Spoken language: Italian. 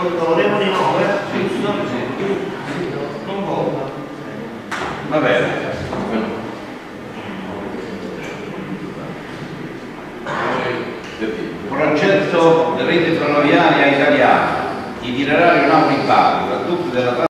Onorevoli 9, giusto? Non vota. Va bene. Progetto rete ferroviaria italiana, itinerari Napoli-Bari, raddoppio della